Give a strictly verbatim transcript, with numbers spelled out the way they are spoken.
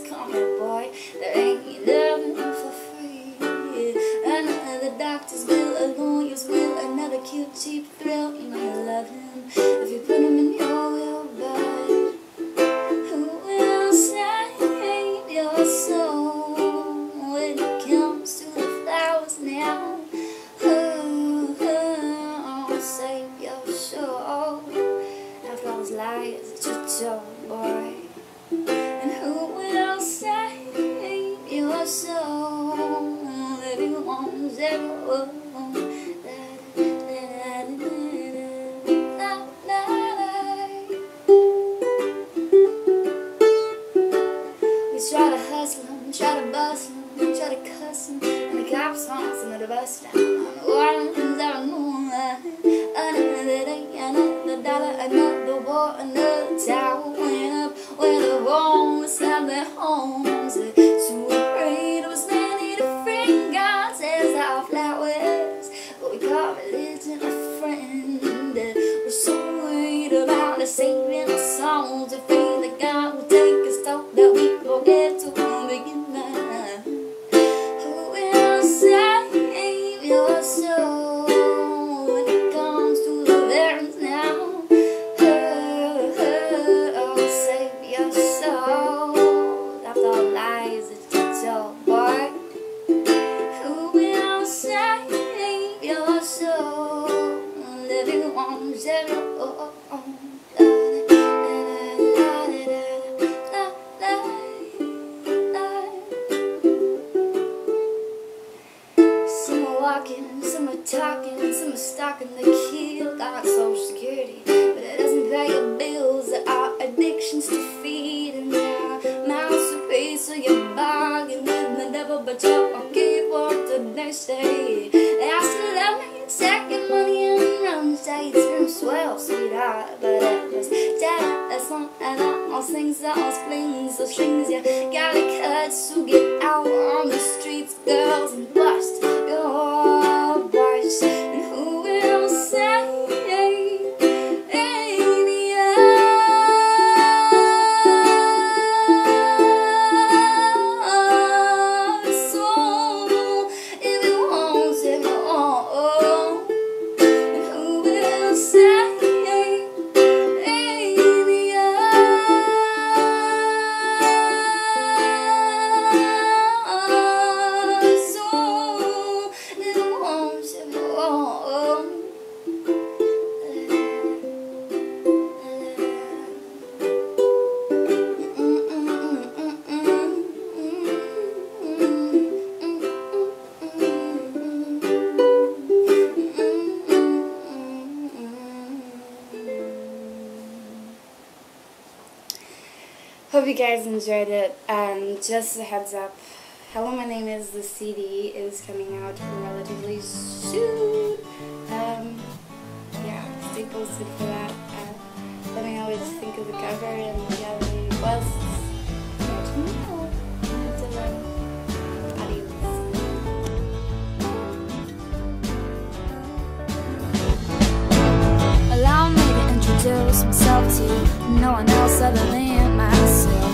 just come here, boy. There ain't loving for free. Another doctor's bill, a lawyer's will, another cute cheap thrill. You know you love him if you put him in your will, but who will save your soul when it comes to the flowers now? Who will save your soul after all those lies that you told, boy? And who will save your soul if you won't save your soul? We try to hustle him, try to bustle him, try to cuss him, and the cops want us under the bus down. Warnings are moonlight. Another day, another dollar, another war, another tower went up where the homeless have their homes. So afraid of many different gods as our flowers, but we call religion a friend. We're so worried about the saving our souls, afraid that God will take us toll, that we forget to begin. Who will save your soul when it comes to the veterans now? Who will save your soul after all lies that you told, boy? Who will save your soul if you won't save your soul? Some are walking, some are talking, some are stalking the kill. Got Social Security, but it doesn't pay your bills. There are addictions to feed, and there are mouths to feed. So you bargain with the devil, but you're okay for today's day. They ask you to love me, take your money and run. Say it's been swell, sweetheart, but it was dead. That's one and all those things, those flings, those strings. You gotta cut, so get out on the streets, girls, and bust your voice. And who will save Hope you guys enjoyed it. Um, just a heads up, Hello, My Name Is, the C D is coming out relatively soon. Um, yeah, stay posted for that. Uh, let me know what you think of the cover and if you have any requests. Let me know. Until then, adios. Allow me to introduce myself to no one else other than myself.